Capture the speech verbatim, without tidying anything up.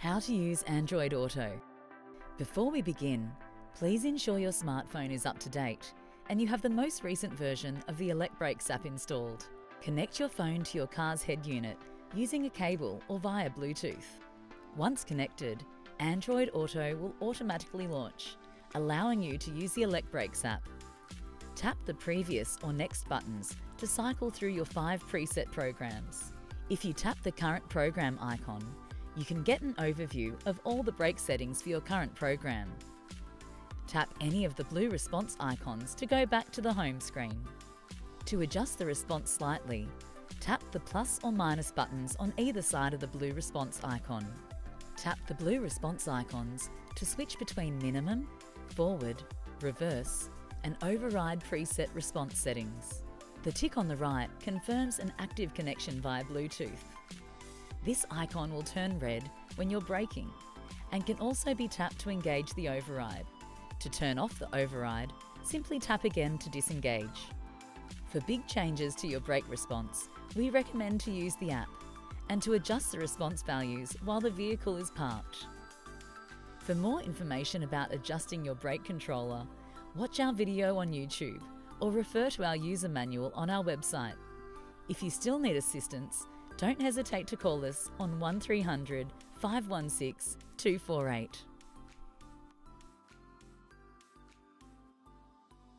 How to use Andriod Auto. Before we begin, please ensure your smartphone is up to date and you have the most recent version of the Elecbrakes app installed. Connect your phone to your car's head unit using a cable or via Bluetooth. Once connected, Andriod Auto will automatically launch, allowing you to use the Elecbrakes app. Tap the previous or next buttons to cycle through your five preset programs. If you tap the current program icon, you can get an overview of all the brake settings for your current program. Tap any of the blue response icons to go back to the home screen. To adjust the response slightly, tap the plus or minus buttons on either side of the blue response icon. Tap the blue response icons to switch between minimum, forward, reverse, and override preset response settings. The tick on the right confirms an active connection via Bluetooth. This icon will turn red when you're braking and can also be tapped to engage the override. To turn off the override, simply tap again to disengage. For big changes to your brake response, we recommend to use the app and to adjust the response values while the vehicle is parked. For more information about adjusting your brake controller, watch our video on YouTube or refer to our user manual on our website. If you still need assistance, don't hesitate to call us on one three hundred, five one six, two four eight.